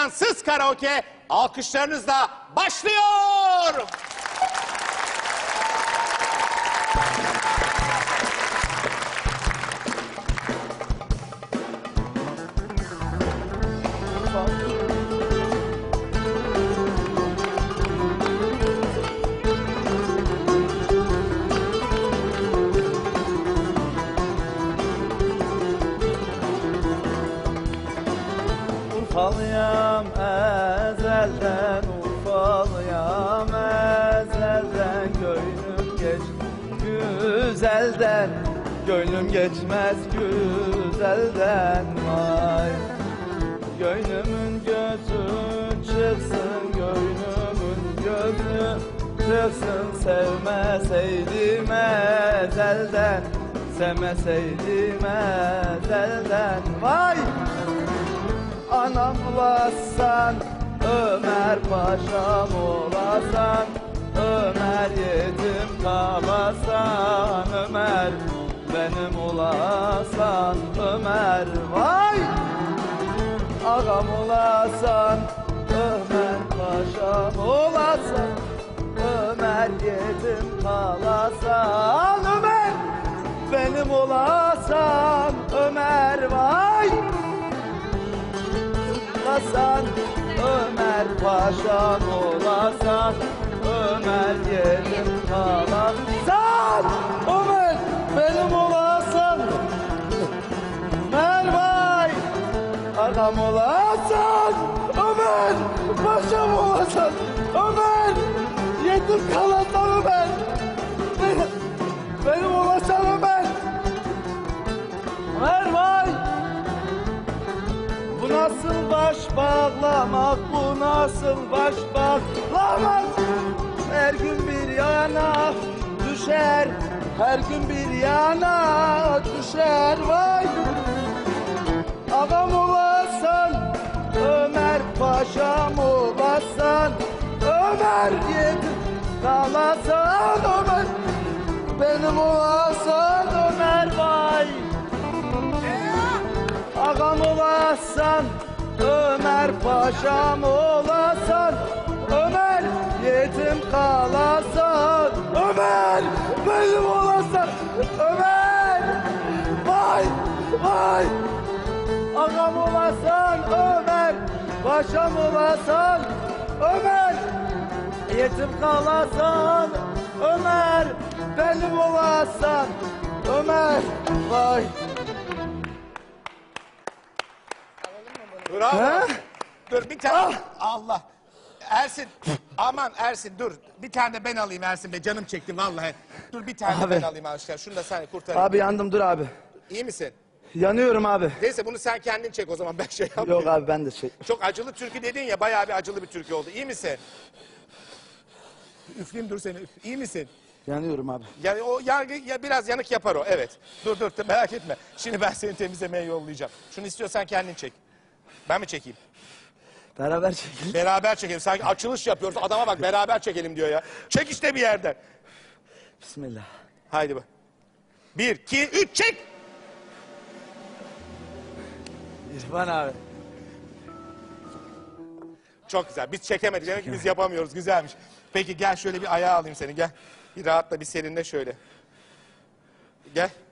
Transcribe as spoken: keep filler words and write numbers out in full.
İmkansız Karaoke alkışlarınızla başlıyor. Urfalıyam ezelden, Urfalıyam ezelden, gönlüm geç güzelden, gönlüm geçmez güzelden vay. Gönlümün gözü çıksın, gönlümün gözü çıksın, sevmeseydim ezelden, sevmeseydim ezelden vay. Anam olasan, Ömer Paşam olasan, Ömer yetim kalasan, Ömer benim olasan, Ömer vay. Ağam olasan, Ömer Paşam olasan, Ömer yetim kalasan, Ömer benim olasan, Ömer vay. Olasan, Ömer Paşam olasan, Ömer yetim kalasan, Ömer benim olasan, Ömer vay. Ağam olasan, Ömer Paşam olasan, Ömer yetim kalasan, Ömer benim, benim olasan, Ömer, Ömer vay. Bu nasıl baş bağlamak, bu nasıl baş bağlamak? Her gün bir yana düşer, her gün bir yana düşer vay. Ağam olasan, Ömer Paşam olasan, Ömer yetim kalasan, Ömer benim olasan, Ömer vay. Ağam olasan, Ömer Paşam olasan, Ömer yetim kalasan, Ömer benim olasan, Ömer vay vay. Ağam olasan, Ömer Paşam olasan, Ömer yetim kalasan, Ömer benim olasan, Ömer vay. Bravo. Ha? Dur bir tane. Allah. Ersin. Aman Ersin dur. Bir tane de ben alayım Ersin Bey. Canım çekti vallahi. Dur bir tane de Abi. ben alayım aşkına. Şunu da sen kurtarayım. Abi yandım, dur abi. İyi misin? Yanıyorum abi. Neyse bunu sen kendin çek o zaman. Ben şey yapmayayım. Yok abi ben de şey. Çok acılı türkü dedin ya. Bayağı bir acılı bir türkü oldu. İyi misin? Üfleyeyim dur seni. Üf. İyi misin? Yanıyorum abi. Yani o yargı ya biraz yanık yapar o. Evet. Dur dur merak etme. Şimdi ben seni temizlemeye yollayacağım. Şunu istiyorsan kendin çek. Ben mi çekeyim? Beraber çekelim. Beraber çekelim. Sanki açılış yapıyoruz. Adama bak beraber çekelim diyor ya. Çek işte bir yerden. Bismillah. Haydi bak. Bir, iki, üç, çek. İrfan abi. Çok güzel. Biz çekemedik. Demek ki biz yapamıyoruz. Güzelmiş. Peki gel şöyle bir ayağa alayım seni. Gel. Bir rahatla bir serinle şöyle. Gel.